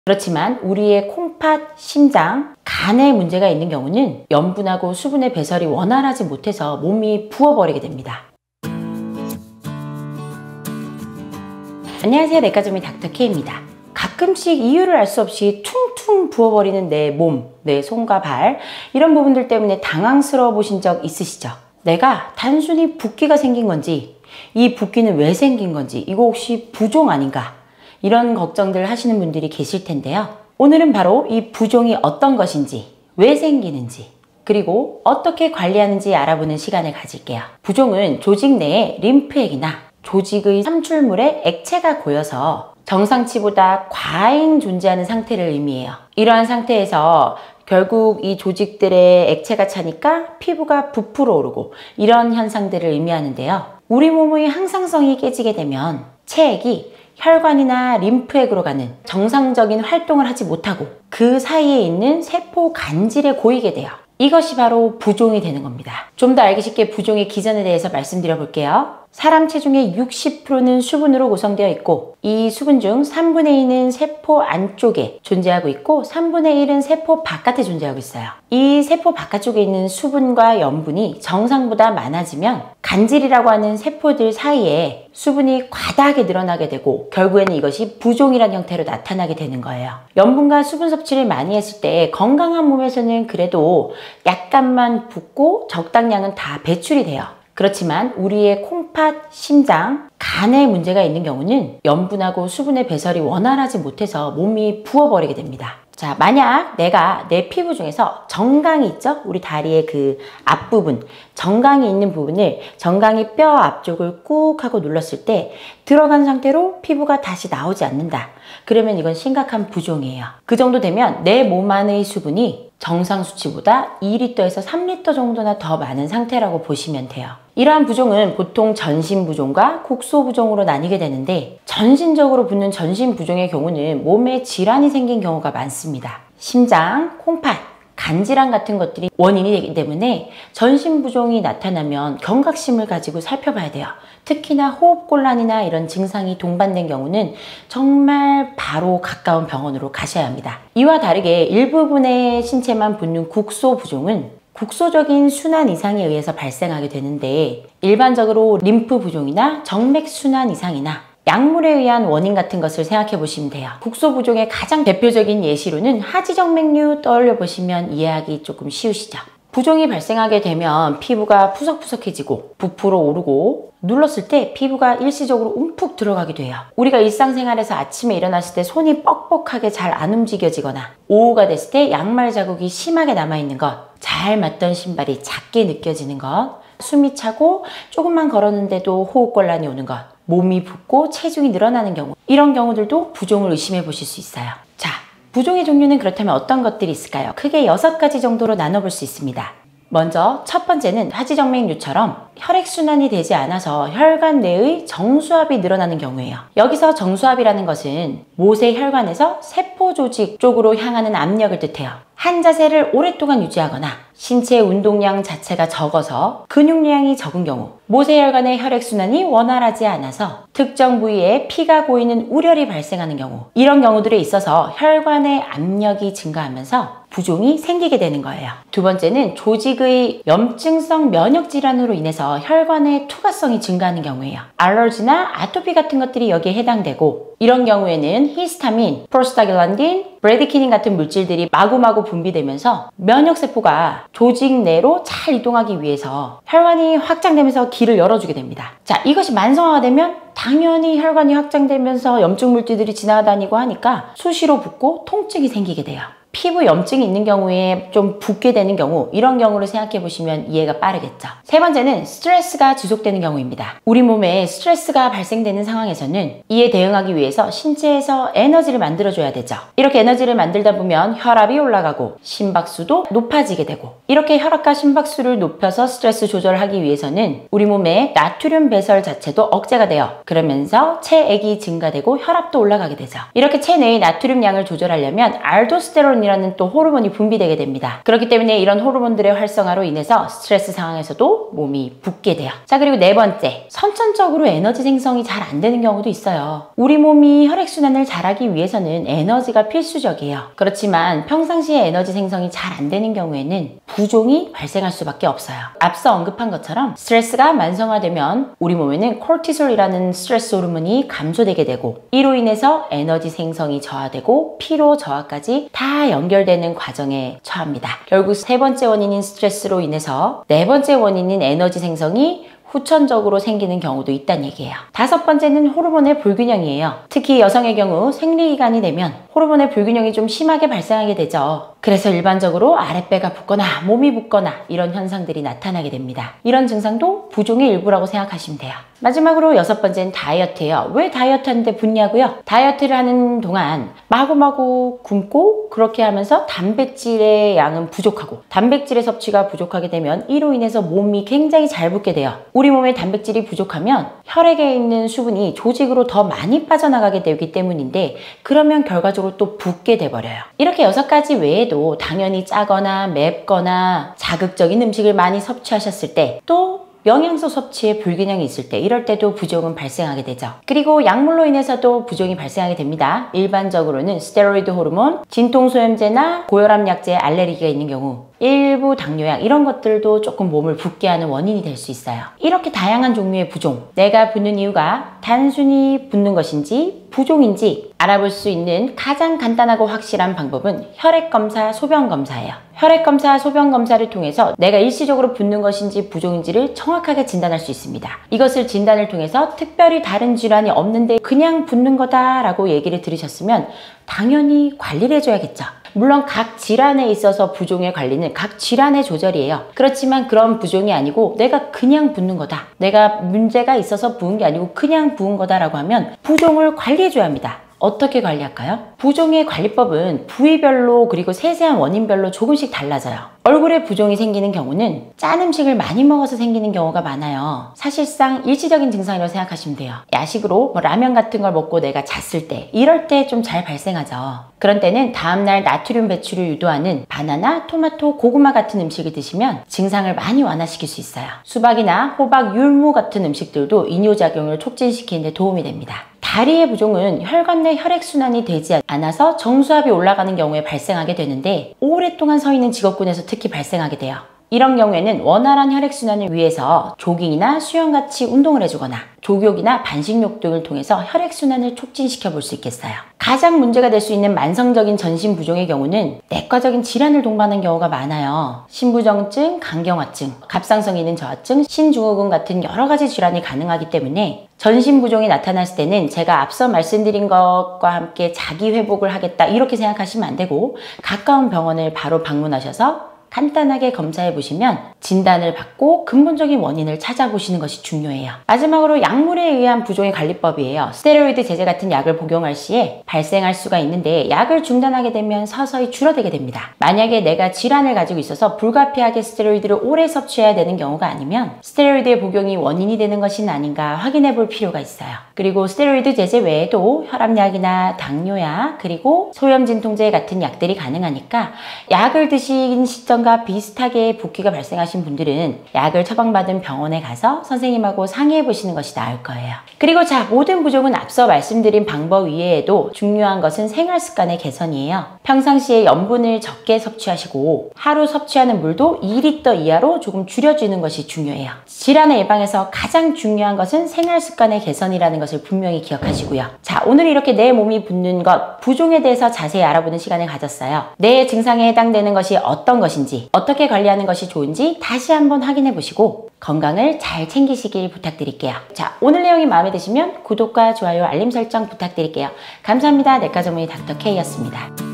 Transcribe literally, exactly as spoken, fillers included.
그렇지만 우리의 콩팥, 심장, 간에 문제가 있는 경우는 염분하고 수분의 배설이 원활하지 못해서 몸이 부어버리게 됩니다. 안녕하세요, 내과전문의 닥터 K입니다. 가끔씩 이유를 알 수 없이 퉁퉁 부어버리는 내 몸, 내 손과 발, 이런 부분들 때문에 당황스러워 보신 적 있으시죠? 내가 단순히 붓기가 생긴 건지, 이 붓기는 왜 생긴 건지, 이거 혹시 부종 아닌가? 이런 걱정들 하시는 분들이 계실 텐데요. 오늘은 바로 이 부종이 어떤 것인지, 왜 생기는지, 그리고 어떻게 관리하는지 알아보는 시간을 가질게요. 부종은 조직 내에 림프액이나 조직의 삼출물에 액체가 고여서 정상치보다 과잉 존재하는 상태를 의미해요. 이러한 상태에서 결국 이 조직들의 액체가 차니까 피부가 부풀어 오르고 이런 현상들을 의미하는데요. 우리 몸의 항상성이 깨지게 되면 체액이 혈관이나 림프액으로 가는 정상적인 활동을 하지 못하고 그 사이에 있는 세포 간질에 고이게 돼요. 이것이 바로 부종이 되는 겁니다. 좀 더 알기 쉽게 부종의 기전에 대해서 말씀드려 볼게요. 사람 체중의 육십 퍼센트는 수분으로 구성되어 있고 이 수분 중 삼분의 이는 세포 안쪽에 존재하고 있고 삼분의 일은 세포 바깥에 존재하고 있어요. 이 세포 바깥쪽에 있는 수분과 염분이 정상보다 많아지면 간질이라고 하는 세포들 사이에 수분이 과다하게 늘어나게 되고 결국에는 이것이 부종이라는 형태로 나타나게 되는 거예요. 염분과 수분 섭취를 많이 했을 때 건강한 몸에서는 그래도 약간만 붓고 적당량은 다 배출이 돼요. 그렇지만 우리의 콩팥, 심장, 간에 문제가 있는 경우는 염분하고 수분의 배설이 원활하지 못해서 몸이 부어버리게 됩니다. 자, 만약 내가 내 피부 중에서 정강이 있죠? 우리 다리의 그 앞부분, 정강이 있는 부분을 정강이 뼈 앞쪽을 꾹 하고 눌렀을 때 들어간 상태로 피부가 다시 나오지 않는다. 그러면 이건 심각한 부종이에요. 그 정도 되면 내 몸 안의 수분이 정상 수치보다 이 리터에서 삼 리터 정도나 더 많은 상태라고 보시면 돼요. 이러한 부종은 보통 전신부종과 국소부종으로 나뉘게 되는데 전신적으로 붓는 전신부종의 경우는 몸에 질환이 생긴 경우가 많습니다. 심장, 콩팥, 간질환 같은 것들이 원인이 되기 때문에 전신부종이 나타나면 경각심을 가지고 살펴봐야 돼요. 특히나 호흡곤란이나 이런 증상이 동반된 경우는 정말 바로 가까운 병원으로 가셔야 합니다. 이와 다르게 일부분의 신체만 붓는 국소부종은 국소적인 순환 이상에 의해서 발생하게 되는데 일반적으로 림프 부종이나 정맥 순환 이상이나 약물에 의한 원인 같은 것을 생각해 보시면 돼요. 국소부종의 가장 대표적인 예시로는 하지정맥류 떠올려 보시면 이해하기 조금 쉬우시죠. 부종이 발생하게 되면 피부가 푸석푸석해지고 부풀어 오르고 눌렀을 때 피부가 일시적으로 움푹 들어가기도 해요. 우리가 일상생활에서 아침에 일어났을 때 손이 뻑뻑하게 잘 안 움직여지거나 오후가 됐을 때 양말 자국이 심하게 남아있는 것, 잘 맞던 신발이 작게 느껴지는 것, 숨이 차고 조금만 걸었는데도 호흡곤란이 오는 것, 몸이 붓고 체중이 늘어나는 경우, 이런 경우들도 부종을 의심해 보실 수 있어요. 자, 부종의 종류는 그렇다면 어떤 것들이 있을까요? 크게 여섯 가지 정도로 나눠볼 수 있습니다. 먼저 첫 번째는 하지정맥류처럼 혈액순환이 되지 않아서 혈관 내의 정수압이 늘어나는 경우예요. 여기서 정수압이라는 것은 모세 혈관에서 세포 조직 쪽으로 향하는 압력을 뜻해요. 한 자세를 오랫동안 유지하거나 신체 운동량 자체가 적어서 근육량이 적은 경우, 모세혈관의 혈액순환이 원활하지 않아서 특정 부위에 피가 고이는 우열이 발생하는 경우, 이런 경우들에 있어서 혈관의 압력이 증가하면서 부종이 생기게 되는 거예요. 두 번째는 조직의 염증성 면역질환으로 인해서 혈관의 투과성이 증가하는 경우예요. 알러지나 아토피 같은 것들이 여기에 해당되고 이런 경우에는 히스타민, 프로스타글란딘, 브래디키닌 같은 물질들이 마구마구 분비되면서 면역세포가 조직 내로 잘 이동하기 위해서 혈관이 확장되면서 길을 열어주게 됩니다. 자, 이것이 만성화가 되면 당연히 혈관이 확장되면서 염증 물질들이 지나다니고 하니까 수시로 붓고 통증이 생기게 돼요. 피부 염증이 있는 경우에 좀 붓게 되는 경우, 이런 경우를 생각해 보시면 이해가 빠르겠죠. 세 번째는 스트레스가 지속되는 경우입니다. 우리 몸에 스트레스가 발생되는 상황에서는 이에 대응하기 위해서 신체에서 에너지를 만들어줘야 되죠. 이렇게 에너지를 만들다 보면 혈압이 올라가고 심박수도 높아지게 되고, 이렇게 혈압과 심박수를 높여서 스트레스 조절을 하기 위해서는 우리 몸의 나트륨 배설 자체도 억제가 돼요. 그러면서 체액이 증가되고 혈압도 올라가게 되죠. 이렇게 체내의 나트륨 양을 조절하려면 알도스테론 테스토스테론이라는 또 호르몬이 분비되게 됩니다. 그렇기 때문에 이런 호르몬들의 활성화로 인해서 스트레스 상황에서도 몸이 붓게 돼요. 자, 그리고 네 번째, 선천적으로 에너지 생성이 잘 안 되는 경우도 있어요. 우리 몸이 혈액순환을 잘하기 위해서는 에너지가 필수적이에요. 그렇지만 평상시에 에너지 생성이 잘 안 되는 경우에는 부종이 발생할 수밖에 없어요. 앞서 언급한 것처럼 스트레스가 만성화되면 우리 몸에는 코르티솔이라는 스트레스 호르몬이 감소되게 되고, 이로 인해서 에너지 생성이 저하되고 피로 저하까지 다 연결되는 과정에 처합니다. 결국 세 번째 원인인 스트레스로 인해서 네 번째 원인인 에너지 생성이 후천적으로 생기는 경우도 있다는 얘기예요. 다섯 번째는 호르몬의 불균형이에요. 특히 여성의 경우 생리기간이 되면 호르몬의 불균형이 좀 심하게 발생하게 되죠. 그래서 일반적으로 아랫배가 붓거나 몸이 붓거나 이런 현상들이 나타나게 됩니다. 이런 증상도 부종의 일부라고 생각하시면 돼요. 마지막으로 여섯 번째는 다이어트예요. 왜 다이어트 하는데 붓냐고요? 다이어트를 하는 동안 마구마구 굶고 그렇게 하면서 단백질의 양은 부족하고, 단백질의 섭취가 부족하게 되면 이로 인해서 몸이 굉장히 잘 붓게 돼요. 우리 몸에 단백질이 부족하면 혈액에 있는 수분이 조직으로 더 많이 빠져나가게 되기 때문인데, 그러면 결과적으로 또 붓게 돼버려요. 이렇게 여섯 가지 외에도 당연히 짜거나 맵거나 자극적인 음식을 많이 섭취하셨을 때, 또 영양소 섭취에 불균형이 있을 때, 이럴 때도 부종은 발생하게 되죠. 그리고 약물로 인해서도 부종이 발생하게 됩니다. 일반적으로는 스테로이드 호르몬, 진통소염제나 고혈압 약제에 알레르기가 있는 경우, 일부 당뇨약, 이런 것들도 조금 몸을 붓게 하는 원인이 될 수 있어요. 이렇게 다양한 종류의 부종, 내가 붓는 이유가 단순히 붓는 것인지 부종인지 알아볼 수 있는 가장 간단하고 확실한 방법은 혈액검사, 소변검사예요. 혈액검사, 소변검사를 통해서 내가 일시적으로 붓는 것인지 부종인지를 정확하게 진단할 수 있습니다. 이것을 진단을 통해서 특별히 다른 질환이 없는데 그냥 붓는 거다 라고 얘기를 들으셨으면 당연히 관리를 해줘야겠죠. 물론 각 질환에 있어서 부종의 관리는 각 질환의 조절이에요. 그렇지만 그런 부종이 아니고 내가 그냥 붓는 거다, 내가 문제가 있어서 부은 게 아니고 그냥 부은 거다라고 하면 부종을 관리해줘야 합니다. 어떻게 관리할까요? 부종의 관리법은 부위별로 그리고 세세한 원인별로 조금씩 달라져요. 얼굴에 부종이 생기는 경우는 짠 음식을 많이 먹어서 생기는 경우가 많아요. 사실상 일시적인 증상이라고 생각하시면 돼요. 야식으로 뭐 라면 같은 걸 먹고 내가 잤을 때, 이럴 때 좀 잘 발생하죠. 그런 때는 다음날 나트륨 배출을 유도하는 바나나, 토마토, 고구마 같은 음식을 드시면 증상을 많이 완화시킬 수 있어요. 수박이나 호박, 율무 같은 음식들도 이뇨작용을 촉진시키는 데 도움이 됩니다. 다리의 부종은 혈관 내 혈액순환이 되지 않아서 정수압이 올라가는 경우에 발생하게 되는데, 오랫동안 서 있는 직업군에서 특히 발생하게 돼요. 이런 경우에는 원활한 혈액순환을 위해서 조깅이나 수영같이 운동을 해주거나 족욕이나 반식욕 등을 통해서 혈액순환을 촉진시켜 볼 수 있겠어요. 가장 문제가 될 수 있는 만성적인 전신 부종의 경우는 내과적인 질환을 동반하는 경우가 많아요. 신부정증, 간경화증, 갑상선 기능 저하증, 신증후군 같은 여러 가지 질환이 가능하기 때문에 전신 부종이 나타났을 때는 제가 앞서 말씀드린 것과 함께 자기 회복을 하겠다 이렇게 생각하시면 안 되고, 가까운 병원을 바로 방문하셔서 간단하게 검사해 보시면 진단을 받고 근본적인 원인을 찾아보시는 것이 중요해요. 마지막으로 약물에 의한 부종의 관리법이에요. 스테로이드 제제 같은 약을 복용할 시에 발생할 수가 있는데, 약을 중단하게 되면 서서히 줄어들게 됩니다. 만약에 내가 질환을 가지고 있어서 불가피하게 스테로이드를 오래 섭취해야 되는 경우가 아니면 스테로이드의 복용이 원인이 되는 것은 아닌가 확인해 볼 필요가 있어요. 그리고 스테로이드 제제 외에도 혈압약이나 당뇨약, 그리고 소염진통제 같은 약들이 가능하니까 약을 드신 시점 과 비슷하게 붓기가 발생하신 분들은 약을 처방받은 병원에 가서 선생님하고 상의해 보시는 것이 나을 거예요. 그리고 자, 모든 부종은 앞서 말씀드린 방법 이외에도 중요한 것은 생활 습관의 개선이에요. 평상시에 염분을 적게 섭취하시고 하루 섭취하는 물도 이 리터 이하로 조금 줄여주는 것이 중요해요. 질환의 예방에서 가장 중요한 것은 생활 습관의 개선이라는 것을 분명히 기억하시고요. 자, 오늘 이렇게 내 몸이 붓는 것, 부종에 대해서 자세히 알아보는 시간을 가졌어요. 내 증상에 해당되는 것이 어떤 것인지, 어떻게 관리하는 것이 좋은지 다시 한번 확인해 보시고 건강을 잘 챙기시길 부탁드릴게요. 자, 오늘 내용이 마음에 드시면 구독과 좋아요, 알림 설정 부탁드릴게요. 감사합니다. 내과 전문의 닥터 K였습니다.